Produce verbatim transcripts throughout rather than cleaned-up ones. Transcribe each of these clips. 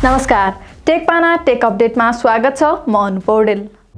नमस्कार, टेकपाना टेक अपडेटमा स्वागत छ। म अनु पौडेल।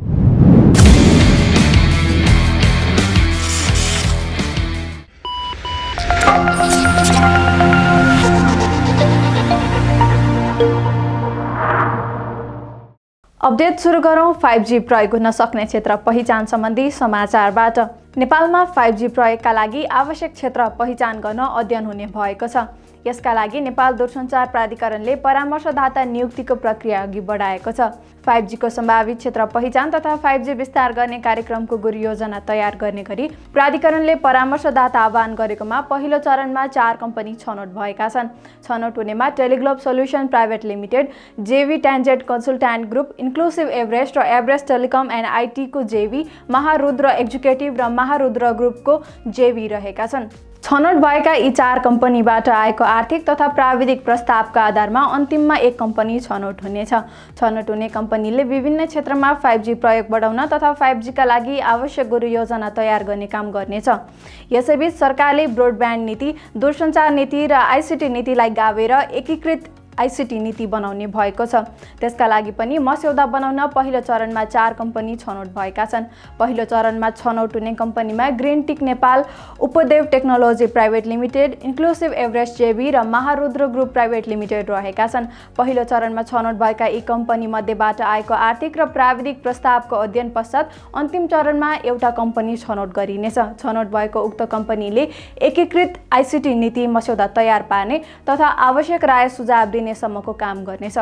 अपडेट सुरु गरौँ फाइभ जी प्रयोग हुन सक्ने क्षेत्र पहिचान सम्बन्धी समाचारबाट। नेपालमा फाइभ जी प्रयोगका लागि आवश्यक क्षेत्र पहिचान गर्न अध्ययन हुने भएको छ। यसका लागि नेपाल दूरसञ्चार प्राधिकरणले परामर्शदाता नियुक्तिको प्रक्रिया अघि बढाएको छ। फाइभ जी को सम्भावित क्षेत्र पहिचान तथा फाइभ जी विस्तार गर्ने कार्यक्रमको गुरु योजना तयार गर्ने गरी प्राधिकरणले परामर्शदाता आह्वान गरेकोमा पहिलो चरणमा चार कम्पनी छनौट भएका छन्। छनौट हुनेमा टेलिग्लोब solution private limited, JV tangent consultant group, inclusive Everest र एभरेस्ट टेलिकम एन्ड आइटीको जेवी, महारुद्र एक्जिक्युटिभ र महारुद्र ग्रुपको जेवी रहेका छन्। छनौट भएका यी चार कम्पनीबाट आएको आर्थिक तथा प्राविधिक प्रस्तावका आधारमा अन्तिममा एक कम्पनी छनौट हुनेछ। छनौट हुने कम्पनीले विभिन्न क्षेत्रमा फाइभ जी प्रयोग बढाउन तथा फाइभ जी का लागि आवश्यक गुरु योजना तयार गर्ने काम गर्नेछ। यसैबीच सरकारले ब्रोडब्यान्ड नीति, दूरसञ्चार नीति र आइसिटी नीतिलाई गाभेर एकीकृत आइसिटी नीति बनाउने भएको छ। त्यसका लागि पनि मस्यौदा बनाउन पहिलो चरणमा चार कम्पनी छनौट भएका छन्। पहिलो चरणमा छनौट हुने कम्पनीमा green tick Nepal, Upadev technology private limited, inclusive Everest JV र महारुद्र ग्रुप प्राइभेट लिमिटेड रहेका छन्। पहिलो चरणमा छनौट भएका यी कम्पनी मध्येबाट आएको आर्थिक र प्राविधिक प्रस्तावको अध्ययन पश्चात अन्तिम चरणमा एउटा कम्पनी छनौट गरिनेछ। छनौट भएको उक्त कम्पनीले एकीकृत आइसिटी नीति मस्यौदा तयार पार्ने तथा आवश्यक राय सुझाव दिने सम्मको काम गर्नेछ।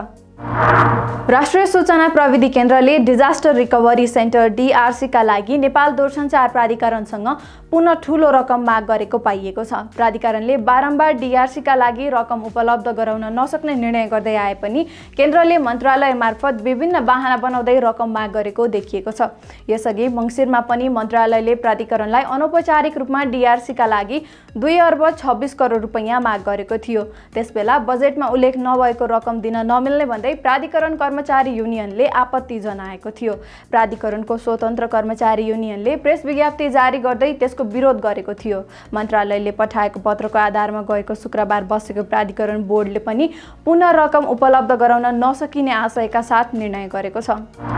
राष्ट्रिय सूचना प्रविधि केन्द्रले डिजास्टर रिकभरी सेन्टर डीआरसी का लागि नेपाल दूरसञ्चार प्राधिकरणसँग पुनः ठूलो रकम माग गरेको पाइएको छ। प्राधिकरणले बारम्बार डीआरसी का लागि रकम उपलब्ध गराउन नसक्ने निर्णय गर्दै आए पनि केन्द्रले मन्त्रालय मार्फत विभिन्न बहाना बनाउँदै रकम माग गरेको देखिएको छ। यसअघि मङ्सिरमा पनि मन्त्रालयले प्राधिकरणलाई अनौपचारिक रूपमा डीआरसी का लागि दुई अर्ब छब्बिस करोड रुपैयाँ माग गरेको थियो। त्यसबेला बजेटमा उल्लेख नभएको रकम दिन नमिल्ने भन्दै प्राधिकरण कर्मचारी युनियनले आपत्ति जनाएको थियो। प्राधिकरणको स्वतन्त्र कर्मचारी युनियनले प्रेस विज्ञप्ति जारी गर्दै त्यसको विरोध गरेको थियो। मन्त्रालयले पठाएको पत्रको आधारमा गएको शुक्रबार बसेको प्राधिकरण बोर्डले पनि पुनः रकम उपलब्ध गराउन नसकिने आशयका साथ निर्णय गरेको छ।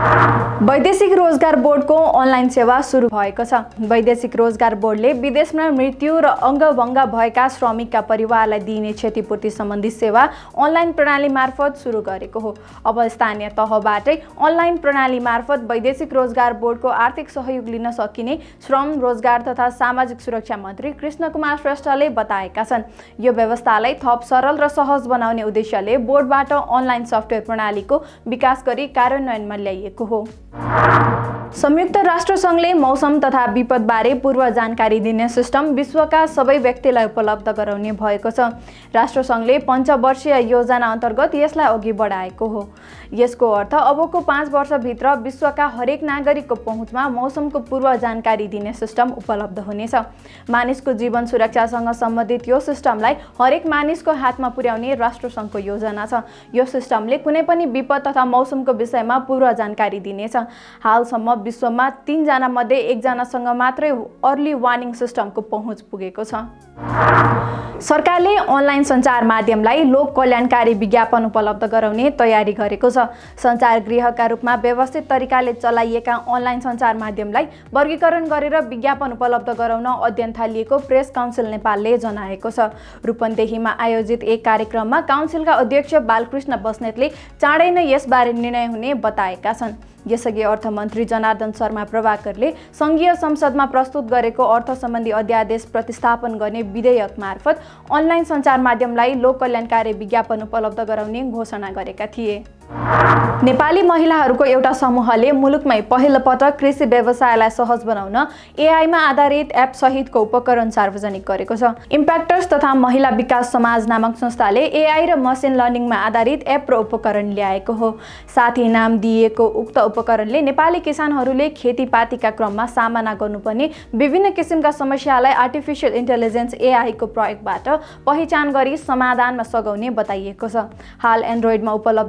वैदेशिक रोजगार बोर्डको अनलाइन सेवा सुरु भएको छ। वैदेशिक रोजगार बोर्डले विदेशमा मृत्यु र अङ्गभङ्ग भएका श्रमिकका परिवारलाई दिइने क्षतिपूर्ति सम्बन्धी सेवा अनलाइन प्रणाली मार्फत सुरु गरेको हो। अब स्थानीय तहबाटै अनलाइन प्रणाली मार्फत वैदेशिक रोजगार बोर्डको आर्थिक सहयोग लिन सकिने श्रम, रोजगार तथा सामाजिक सुरक्षा मन्त्री कृष्ण कुमार श्रेष्ठले बताएका छन्। यो व्यवस्थालाई थप सरल र सहज बनाउने उद्देश्यले बोर्डबाट अनलाइन सफ्टवेयर प्रणालीको विकास गरी कार्यान्वयनमा ल्याइएको हो। संयुक्त राष्ट्र सङ्घले मौसम तथा विपदबारे पूर्व जानकारी दिने सिस्टम विश्वका सबै व्यक्तिलाई उपलब्ध गराउने भएको छ। राष्ट्रसङ्घले पञ्चवर्षीय योजना अन्तर्गत यसलाई अघि बढाएको हो। यसको अर्थ अबको पाँच वर्षभित्र विश्वका हरेक नागरिकको पहुँचमा मौसमको पूर्व जानकारी दिने सिस्टम उपलब्ध हुनेछ। मानिसको जीवन सुरक्षासँग सम्बन्धित यो सिस्टमलाई हरेक मानिसको हातमा पुर्याउने राष्ट्रसङ्घको योजना छ। यो सिस्टमले कुनै पनि विपद तथा मौसमको विषयमा पूर्व जानकारी दिनेछ। हालसम्म विश्वमा तीनजना मध्ये एकजनासँग मात्रै अर्ली वार्निङ सिस्टमको पहुँच पुगेको छ। सरकारले अनलाइन सञ्चार माध्यमलाई लोक कल्याणकारी विज्ञापन उपलब्ध गराउने तयारी गरेको छ। सञ्चार गृहका रूपमा व्यवस्थित तरिकाले चलाइएका अनलाइन सञ्चार माध्यमलाई वर्गीकरण गरेर विज्ञापन उपलब्ध गराउन अध्ययन थालिएको प्रेस काउन्सिल नेपालले जनाएको छ। रूपन्देहीमा आयोजित एक कार्यक्रममा काउन्सिलका अध्यक्ष बालकृष्ण बस्नेतले चाँडै नै यसबारे निर्णय हुने बताएका छन्। यसअघि अर्थमन्त्री जनार्दन शर्मा प्रभाकरले सङ्घीय संसदमा प्रस्तुत गरेको अर्थ सम्बन्धी अध्यादेश प्रतिस्थापन गर्ने विधेयक मार्फत अनलाइन सञ्चार माध्यमलाई लोक कल्याणकारी विज्ञापन उपलब्ध गराउने घोषणा गरेका थिए। नेपाली महिलाहरूको एउटा समूहले मुलुकमै पहिलो पटक कृषि व्यवसायलाई सहज बनाउन एआईमा आधारित एप सहितको उपकरण सार्वजनिक गरेको छ। इम्प्याक्टर्स तथा महिला विकास समाज नामक संस्थाले एआई र मसिन लर्निङमा आधारित एप र उपकरण ल्याएको हो। साथै नाम दिएको उक्त उपकरणले नेपाली किसानहरूले खेतीपातीका क्रममा सामना गर्नुपर्ने विभिन्न किसिमका समस्यालाई आर्टिफिसियल इन्टेलिजेन्स एआई को प्रयोगबाट पहिचान गरी समाधानमा सघाउने बताइएको छ। हाल एन्ड्रोइडमा उपलब्ध साथै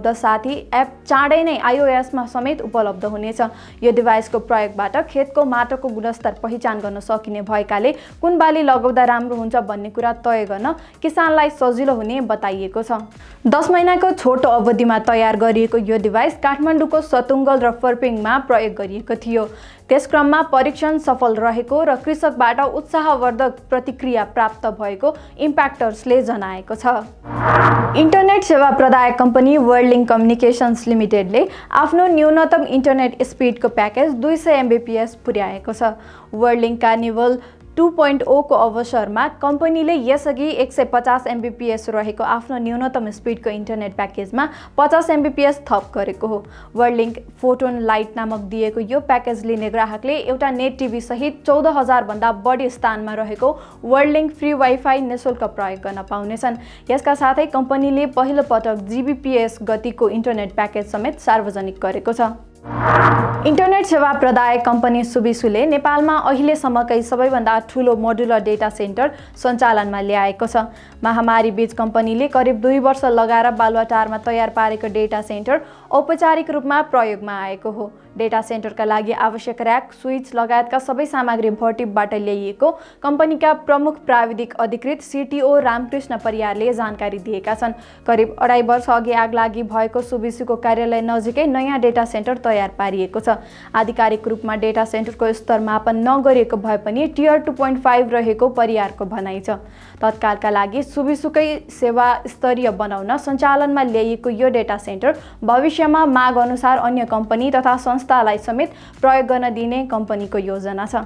साथै एप चाँडै नै आइओएसमा समेत उपलब्ध हुनेछ। यो डिभाइसको प्रयोगबाट खेतको माटोको गुणस्तर पहिचान गर्न सकिने भएकाले कुन बाली लगाउँदा राम्रो हुन्छ भन्ने कुरा तय गर्न किसानलाई सजिलो हुने बताइएको छ। दस महिनाको छोटो अवधिमा तयार गरिएको यो डिभाइस काठमाडौँको सतुङ्गल र फर्पिङमा प्रयोग गरिएको थियो। त्यस क्रममा परीक्षण सफल रहेको र कृषकबाट उत्साहवर्धक प्रतिक्रिया प्राप्त भएको इम्प्याक्टर्सले जनाएको छ। इन्टरनेट सेवा प्रदायक कम्पनी वर्ल्डलिङ्क कम्युनिकेसन्स लिमिटेडले आफ्नो न्यूनतम इन्टरनेट स्पिडको प्याकेज दुई सय एमबिपिएस पुर्याएको छ। Worldlink carnival two point O को अवसरमा कम्पनीले यसअघि एक सय पचास एमबिपिएस रहेको आफ्नो न्यूनतम स्पिडको इन्टरनेट प्याकेजमा पचास एमबिपिएस थप गरेको हो। वर्ल्डलिङ्क फोटोन लाइट नामक दिएको यो प्याकेज लिने ग्राहकले एउटा नेट टिभी सहित चौध हजार भन्दा बढी स्थानमा रहेको वर्ल्डलिङ्क फ्री वाइफाई निशुल्क प्रयोग गर्न पाउनेछन्। यसका साथै कम्पनीले पहिलो पटक जिबिपिएस गतिको इन्टरनेट प्याकेज समेत सार्वजनिक गरेको छ। इन्टरनेट सेवा प्रदायक कम्पनी सुबिसुले नेपालमा अहिलेसम्मकै सबैभन्दा ठूलो मोडुलर डेटा सेन्टर सञ्चालनमा ल्याएको छ। महामारी बीच कम्पनीले करिब दुई वर्ष लगाएर बालुवाटारमा तयार पारेको डेटा सेन्टर औपचारिक रूपमा प्रयोगमा आएको हो। डेटा सेन्टरका लागि आवश्यक र्याक, स्विच लगायतका सबै सामग्री भर्टिपबाट ल्याइएको कम्पनीका प्रमुख प्राविधिक अधिकृत सिटिओ रामकृष्ण परियारले जानकारी दिएका छन्। करिब अढाई वर्ष अघि आगलागी भएको सुबिसुको कार्यालय नजिकै नयाँ डेटा सेन्टर तयार पारिएको छ। आधिकारिक रूपमा डेटा सेन्टरको स्तर मापन नगरिएको भए पनि टियर टू पोइन्ट फाइभ रहेको परियारको भनाइ छ। तत्कालका लागि सुबिसुकै सेवा स्तरीय बनाउन सञ्चालनमा ल्याइएको यो डेटा सेन्टर भविष्यमा माग अनुसार अन्य कम्पनी तथा संस्थालाई समेत प्रयोग गर्न दिने कम्पनीको योजना छ।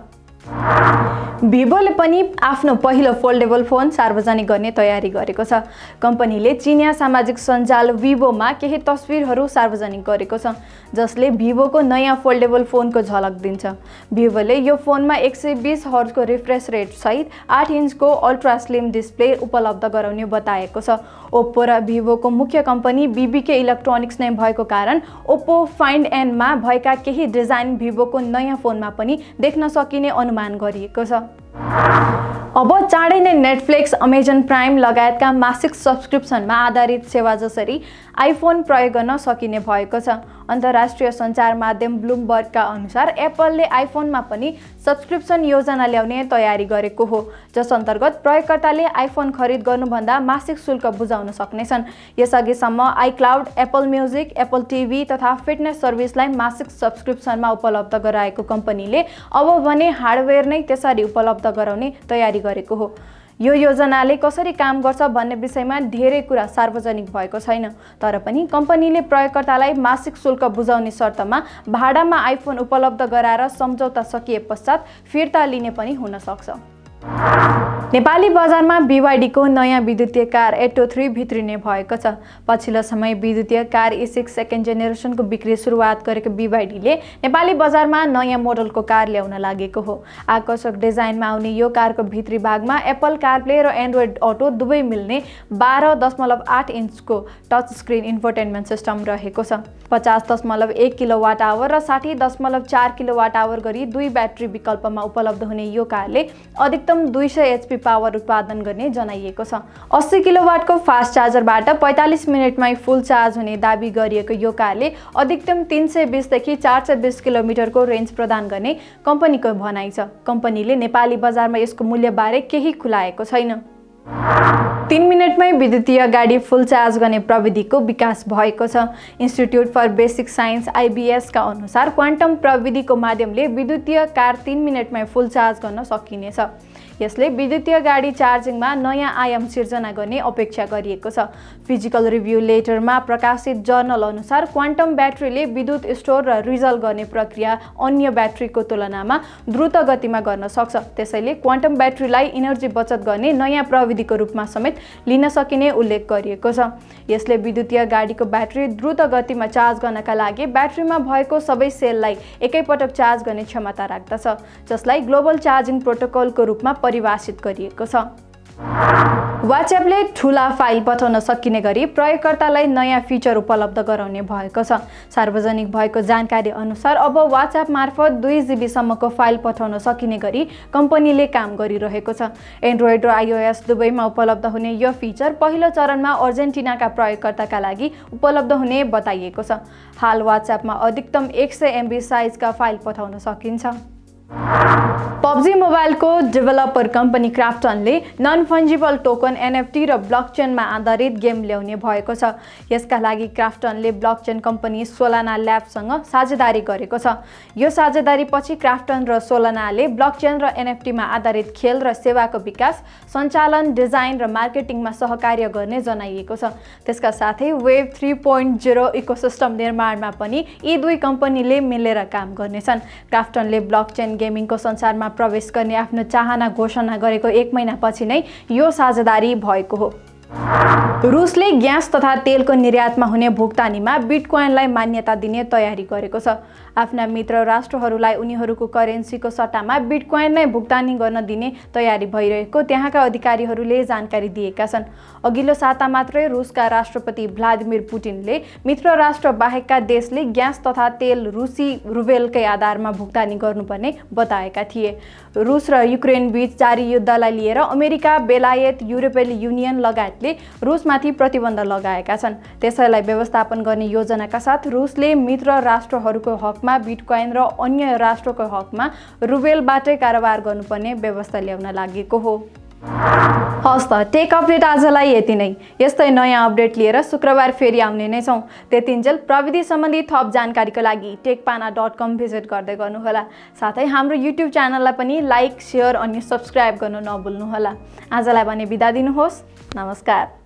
भिभोले पनि आफ्नो पहिलो फोल्डेबल फोन सार्वजनिक गर्ने तयारी गरेको छ। कम्पनीले चिनिया सामाजिक सञ्जाल विभोमा केही तस्बिरहरू सार्वजनिक गरेको छ जसले भिभोको नयाँ फोल्डेबल फोनको झलक दिन्छ। भिभोले यो फोनमा एक सय बिस हर्जको रिफ्रेस रेट सहित आठ इन्चको अल्ट्रा स्लिम डिस्प्ले उपलब्ध गराउने बताएको छ। ओप्पो र भिभोको मुख्य कम्पनी बीबीके इलेक्ट्रोनिक्स नै भएको कारण ओप्पो फाइन्ड एनमा भएका केही डिजाइन भिभोको नयाँ फोनमा पनि देख्न सकिने अनुमान गरिएको छ। अब चाँडै नै नेटफ्लिक्स, अमेजन प्राइम लगायतका मासिक सब्सक्रिप्सनमा आधारित सेवा जसरी आइफोन प्रयोग गर्न सकिने भएको छ। अन्तर्राष्ट्रिय सञ्चार माध्यम ब्लुमबर्गका अनुसार एप्पलले आइफोनमा पनि सब्सक्रिप्सन योजना ल्याउने तयारी गरेको हो, जस अन्तर्गत प्रयोगकर्ताले आइफोन खरिद गर्नुभन्दा मासिक शुल्क बुझाउन सक्नेछन्। यसअघिसम्म iCloud, Apple Music, Apple TV तथा फिटनेस सर्भिसलाई मासिक सब्सक्रिप्सनमा उपलब्ध गराएको कम्पनीले अब भने हार्डवेयर नै त्यसरी उपलब्ध गराउने तयारी गरेको हो। यो योजनाले कसरी काम गर्छ भन्ने विषयमा धेरै कुरा सार्वजनिक भएको छैन, तर पनि कम्पनीले प्रयोगकर्तालाई मासिक शुल्क बुझाउने शर्तमा भाडामा आइफोन उपलब्ध गराएर सम्झौता सकिए पश्चात फिर्ता लिने पनि हुन सक्छ। नेपाली बजारमा बीवाइडीको नयाँ विद्युतीय कार एटो थ्री भित्रिने भएको छ। पछिल्लो समय विद्युतीय कार ई सिक्स सेकेन्ड जेनेरेसनको बिक्री सुरुवात गरेको बीवाइडीले नेपाली बजारमा नयाँ मोडलको कार ल्याउन लागेको हो। आकर्षक डिजाइनमा आउने यो कारको भित्री भागमा एप्पल कारप्ले र एन्ड्रोइड अटो दुवै मिल्ने बाह्र दशमलव आठ इन्चको टच स्क्रिन इन्फोटेनमेन्ट सिस्टम रहेको छ। पचास दशमलव एक किलोवाट आवर र साठी दशमलव चार किलोवाट आवर गरी दुई ब्याट्री विकल्पमा उपलब्ध हुने यो कारले अधिकतम दुई सय एचपी पावर उत्पादन गर्ने जनाइएको छ। अस्सी किलोवाटको फास्ट चार्जरबाट पैँतालिस मिनटमै फुल चार्ज हुने दाबी गरिएको यो कारले अधिकतम तीन सय बिसदेखि चार सय बिस किलोमिटरको रेन्ज प्रदान गर्ने कम्पनीको भनाइ छ। कम्पनीले नेपाली बजारमा यसको मूल्यबारे केही खुलाएको छैन। तीन मिनटमै विद्युतीय गाडी फुल चार्ज गर्ने प्रविधिको विकास भएको छ। इन्स्टिट्युट फर बेसिक साइन्स आइबिएसका अनुसार क्वान्टम प्रविधिको माध्यमले विद्युतीय कार तीन मिनटमै फुल चार्ज गर्न सकिनेछ। यसले विद्युतीय गाडी चार्जिङमा नयाँ आयाम सिर्जना गर्ने अपेक्षा गरिएको छ। फिजिकल रिभ्यू लेटरमा प्रकाशित जर्नल अनुसार क्वान्टम ब्याट्रीले विद्युत स्टोर र रिजल्भ गर्ने प्रक्रिया अन्य ब्याट्रीको तुलनामा द्रुत गतिमा गर्न सक्छ। त्यसैले क्वान्टम ब्याट्रीलाई इनर्जी बचत गर्ने नयाँ प्रविधिको रूपमा समेत लिन सकिने उल्लेख गरिएको छ। यसले विद्युतीय गाडीको ब्याट्री द्रुत गतिमा चार्ज गर्नका लागि ब्याट्रीमा भएको सबै सेललाई एकैपटक चार्ज गर्ने क्षमता राख्दछ, जसलाई ग्लोबल चार्जिङ प्रोटोकलको रूपमा परिभाषित गरिएको छ। वाट्सएपले ठुला फाइल पठाउन सकिने गरी प्रयोगकर्तालाई नयाँ फिचर उपलब्ध गराउने भएको छ। सार्वजनिक भएको जानकारी अनुसार अब वाट्सएप मार्फत दुई जिबीसम्मको फाइल पठाउन सकिने गरी कम्पनीले काम गरिरहेको छ। एन्ड्रोइड र आइओएस दुवैमा उपलब्ध हुने यो फिचर पहिलो चरणमा अर्जेन्टिनाका प्रयोगकर्ताका लागि उपलब्ध हुने बताइएको छ। हाल वाट्सएपमा अधिकतम एक सय एमबी साइजका फाइल पठाउन सकिन्छ। पबजी मोबाइलको डेभलपर कम्पनी क्राफ्टनले नन फन्जिबल टोकन एनएफटी र ब्लकचेनमा आधारित गेम ल्याउने भएको छ। यसका लागि क्राफ्टनले ब्लकचेन कम्पनी सोलाना ल्याब्ससँग साझेदारी गरेको छ। यो साझेदारी पछि क्राफ्टन र सोलानाले ब्लकचेन र एनएफटीमा आधारित खेल र सेवाको विकास, सञ्चालन, डिजाइन र मार्केटिङमा सहकार्य गर्ने जनाइएको छ। त्यसका साथै web three point zero ecosystem निर्माणमा पनि यी दुई कम्पनीले मिलेर काम गर्नेछन्। क्राफ्टनले ब्लकचेन गेमिङको संसारमा प्रवेश गर्ने आफ्नो चाहना घोषणा गरेको एक महिनापछि नै यो साझेदारी भएको हो। रुसले ग्यास तथा तेलको निर्यातमा हुने भुक्तानीमा बिटकोइनलाई मान्यता दिने तयारी गरेको छ। आफ्ना मित्र राष्ट्रहरूलाई उनीहरूको करेन्सीको सट्टामा बिटकोइन नै भुक्तानी गर्न दिने तयारी भइरहेको त्यहाँका अधिकारीहरूले जानकारी दिएका छन्। अघिल्लो साता मात्रै रुसका राष्ट्रपति भ्लादिमिर पुटिनले मित्र राष्ट्र बाहेकका देशले ग्यास तथा तेल रुसी रुबेलकै आधारमा भुक्तानी गर्नुपर्ने बताएका थिए। रुस र युक्रेन बीच जारी युद्धलाई लिएर अमेरिका, बेलायत, युरोपेली युनियन लगायतले रुसमाथि प्रतिबन्ध लगाएका छन्। त्यसैलाई व्यवस्थापन गर्ने योजनाका साथ रुसले मित्र राष्ट्रहरूको हकमा बिटकोइन र अन्य राष्ट्रको हकमा रुबेलबाटै कारोबार गर्नुपर्ने व्यवस्था ल्याउन लागेको हो। हस् त, टेक अपडेट आजलाई यति नै। यस्तै नयाँ अपडेट लिएर शुक्रबार फेरि आउने नै छौँ। त्यतिन्जेल प्रविधि सम्बन्धी थप जानकारीको लागि टेकपाना डट कम भिजिट गर्दै गर्नुहोला। साथै हाम्रो युट्युब च्यानललाई पनि लाइक, सेयर अनि सब्सक्राइब गर्न नभुल्नुहोला। आजलाई भने बिदा दिनुहोस्। नमस्कार।